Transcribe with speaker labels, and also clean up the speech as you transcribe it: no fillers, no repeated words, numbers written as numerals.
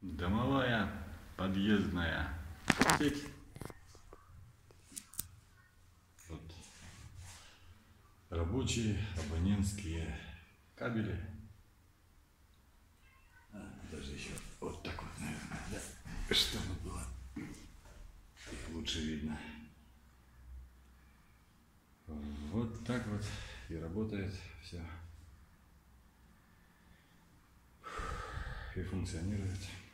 Speaker 1: Домовая подъездная сеть. Вот. Рабочие абонентские кабели. Даже еще вот так вот, наверное, да? Чтобы было их лучше видно. Вот так вот и работает все. И функционирует.